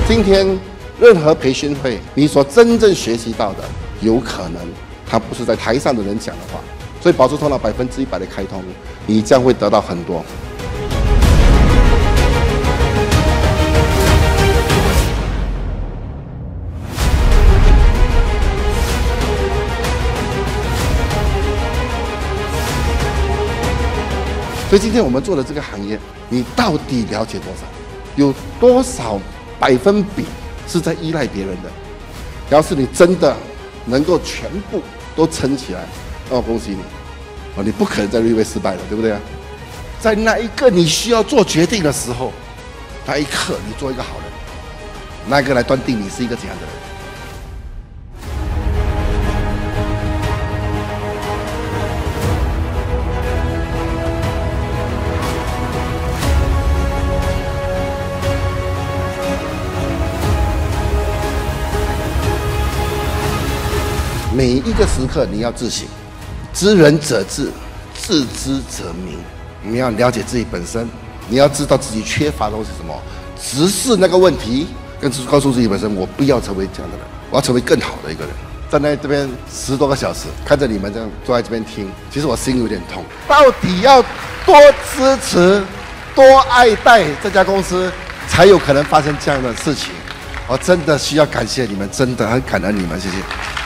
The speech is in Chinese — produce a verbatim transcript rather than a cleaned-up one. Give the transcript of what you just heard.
今天任何培训会，你所真正学习到的，有可能它不是在台上的人讲的话。所以保持头脑百分之一百的开通，你将会得到很多。所以今天我们做的这个行业，你到底了解多少？有多少百分比是在依赖别人的？要是你真的能够全部都撑起来，那我恭喜你，哦，你不可能在瑞威失败了，对不对啊？在那一个你需要做决定的时候，那一刻你做一个好人，那个来断定你是一个怎样的人。每一个时刻你要自省，知人者智，自知者明。你要了解自己本身，你要知道自己缺乏的东西是什么，直视那个问题，跟告诉自己本身，我不要成为这样的人，我要成为更好的一个人。站在这边十多个小时，看着你们这样坐在这边听，其实我心有点痛。到底要多支持、多爱戴这家公司，才有可能发生这样的事情。我真的需要感谢你们，真的很感恩你们，谢谢。